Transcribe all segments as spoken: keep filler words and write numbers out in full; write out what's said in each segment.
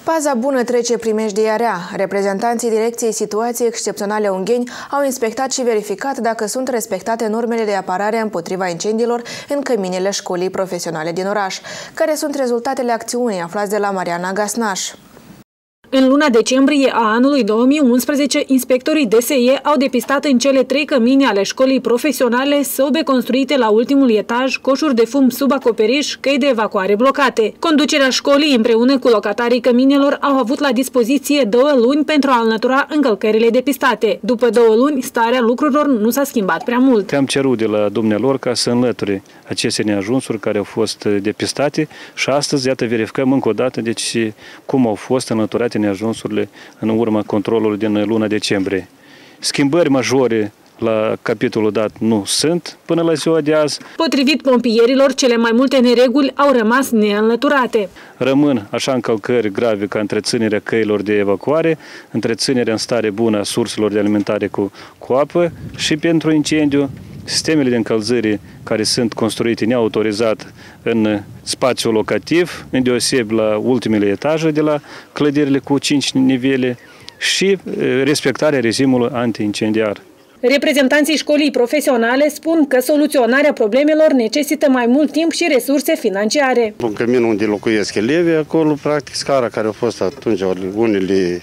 Paza bună trece primejdia rea. Reprezentanții Direcției Situații Excepționale Ungheni au inspectat și verificat dacă sunt respectate normele de apărare împotriva incendiilor în căminele școlii profesionale din oraș. Care sunt rezultatele acțiunii? Aflați de la Mariana Gasnaș. În luna decembrie a anului două mii unsprezece, inspectorii D S E au depistat în cele trei cămini ale școlii profesionale sobe construite la ultimul etaj, coșuri de fum sub acoperiș, căi de evacuare blocate. Conducerea școlii împreună cu locatarii căminelor au avut la dispoziție două luni pentru a înlătura încălcările depistate. După două luni, starea lucrurilor nu s-a schimbat prea mult. Am cerut de la dumnealor ca să înlăture aceste neajunsuri care au fost depistate și astăzi, iată, verificăm încă o dată deci, cum au fost înlăturate neajunsurile în urma controlului din luna decembrie. Schimbări majore la capitolul dat nu sunt până la ziua de azi. Potrivit pompierilor, cele mai multe nereguli au rămas neînlăturate. Rămân așa încălcări grave ca întreținerea căilor de evacuare, întreținerea în stare bună a surselor de alimentare cu, cu apă și pentru incendiu, sistemele de încălzire care sunt construite neautorizat în spațiul locativ, îndeosebi la ultimele etaje de la clădirile cu cinci nivele și respectarea regimului anti-incendiar. Reprezentanții școlii profesionale spun că soluționarea problemelor necesită mai mult timp și resurse financiare. În cămin unde locuiesc elevii, acolo, practic, scara care a fost atunci, unele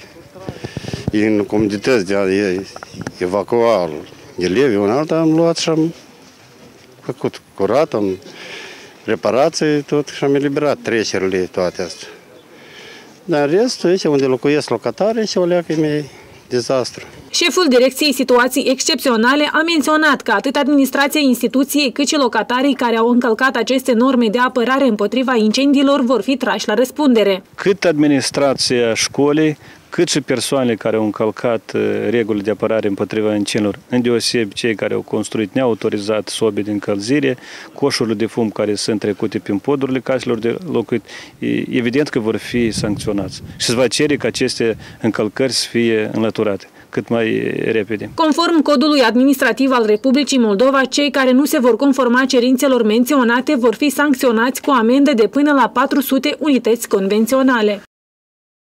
în comunități de a evacua elevii, un alta, am luat și am făcut curat, am reparații, tot, și am eliberat trecerile toate astea. Dar în rest, aici unde locuiesc locatarii, se o leacă e dezastru. Șeful Direcției Situații Excepționale a menționat că atât administrația instituției cât și locatarii care au încălcat aceste norme de apărare împotriva incendiilor vor fi trași la răspundere. Cât administrația școlii, cât și persoanele care au încălcat regulile de apărare împotriva incendiilor, îndeosebi cei care au construit neautorizat sobe de încălzire, coșurile de fum care sunt trecute prin podurile caselor de locuit, evident că vor fi sancționați. Și se va cere ca aceste încălcări să fie înlăturate cât mai repede. Conform codului administrativ al Republicii Moldova, cei care nu se vor conforma cerințelor menționate vor fi sancționați cu amendă de până la patru sute unități convenționale.